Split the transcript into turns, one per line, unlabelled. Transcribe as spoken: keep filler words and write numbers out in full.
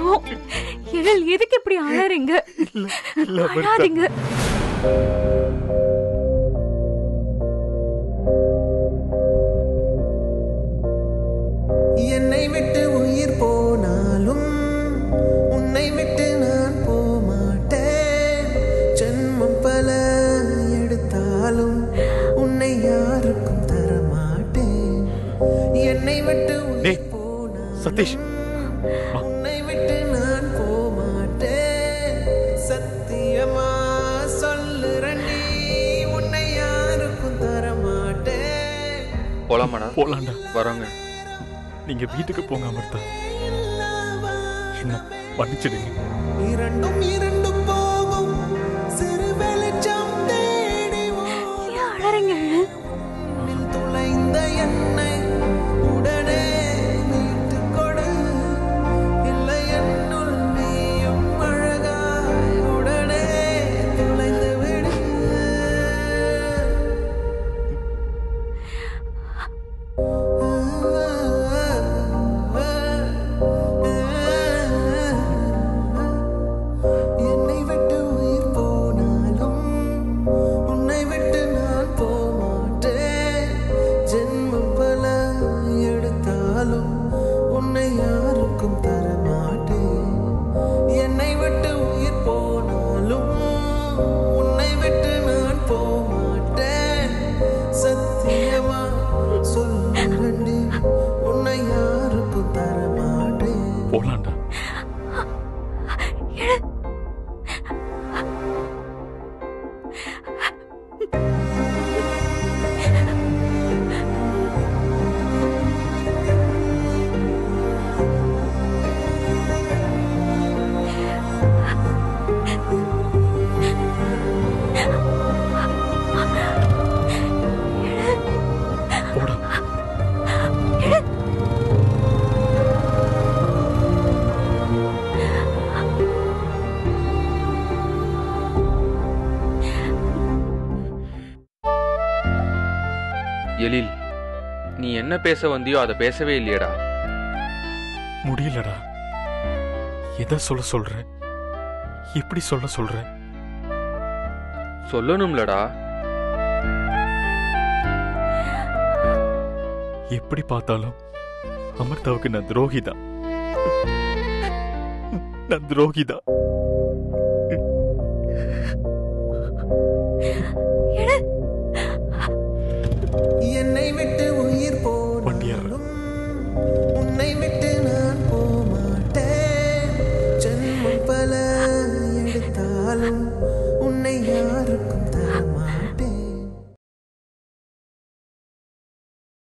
ஐயோ எழில், எதுக்கு இப்படி அழறீங்க? அழாதீங்க.
என்னை விட்டு உயிர் போனாலும் உன்னை விட்டு நான் போமாட்டேன். ஜென்மம் பல எடுத்தாலும் உன்னை யாருக்கும் தரமாட்டேன். என்னை விட்டு உயிர் போனாலும்
சதீஷ்,
உன்னை விட்டு நான் போமாட்டேன். சத்தியமா சொல்லுறேன், உன்னை யாருக்கும் தரமாட்டேன்.
போலாமாடா?
போலாண்டா.
வரோங்க.
நீங்க வீட்டுக்கு போங்க அமிர்தா. என்ன மன்னிச்சிடுங்க.
இரண்டும் இரண்டு போகும் சிறு வெளிச்சம் தேடி
அழறீங்க.
தொலைந்த என்னை உடனே மீட்டு கொடு. இல்லை என்னுள் நீயும் அழகாய் உடனே தொலைந்து விடு. என்னை விட்டு உயிர் போனாலும் உன்னை விட்டு நான் போமாட்டேன். ஜென்மம் பல எடுத்தாலும் உன்னை யாருக்கும் தரமாட்டேன். என்னை விட்டு உயிர் போனாலும் உன்னை விட்டு நான் போமாட்டேன். சத்தியமா சொல்லுறேன்டி, உன்னை யாருக்கும் தரமாட்டேன்.
போலாண்டா. போடா.
எழில், நீ என்ன பேச வந்தியோ அதை பேசவே இல்லையடா.
முடியலடா. எதை சொல்ல சொல்ற? எப்படி சொல்ல சொல்ற?
சொல்லணும்லடா.
எப்படி பார்த்தாலும் அமிர்தாவுக்கு நான் துரோகிதான். நான் துரோகிதான்.
என்னை விட்டு உயிர் போனாலும் உன்னை விட்டு நான் போமாட்டேன். ஜென்மம் பல எடுத்தாலும்